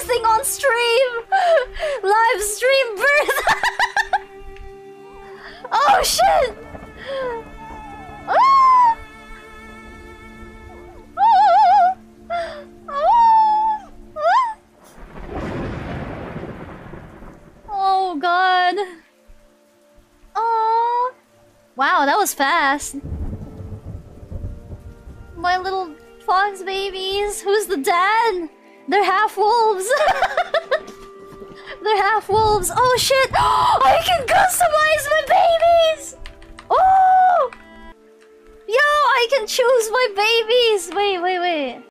birthing on stream! Live stream birth! Oh shit! Ah! Oh god. Oh. Wow, that was fast. My little fox babies. Who's the dad? They're half wolves. They're half wolves. Oh shit! I can customize my babies! Oh! Yo, I can choose my babies! Wait.